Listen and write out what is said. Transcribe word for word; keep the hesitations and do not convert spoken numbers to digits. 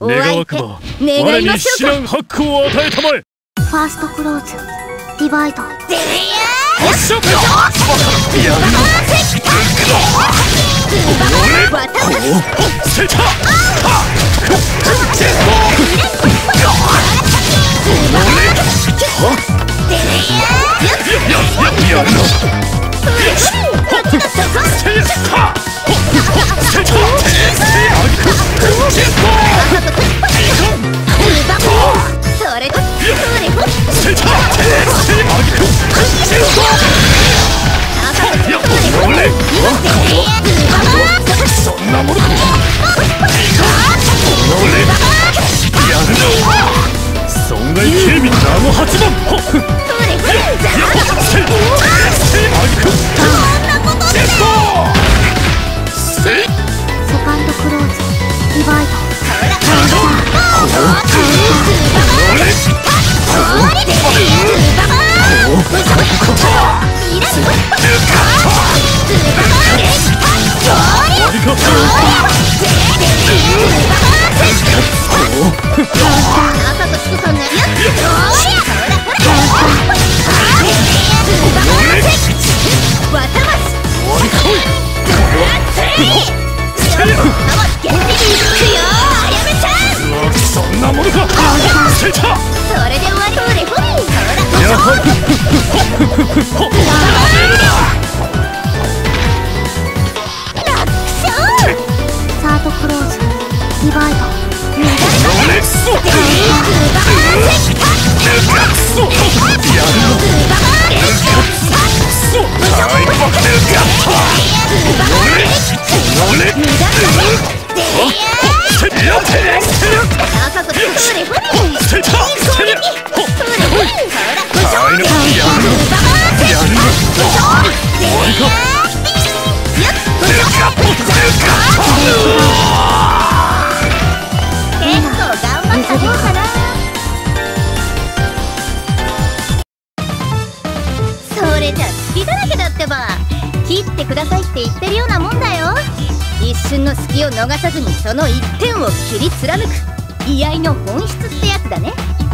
願わくば我に至難八苦を与えたまえ。 ファーストクローズディバイド。 発射。せた。やるな。そんなものか。損害警備ナノ八番。 セカンドクローズディバイド。そんなものか。せた。それで終わり。 やはりサードクローズディバイド。それじゃ隙だらけだってば。切ってくださいって言ってるようなもんだよ。一瞬の隙を逃さずにその一点を切り貫く居合の本質ってやつだね。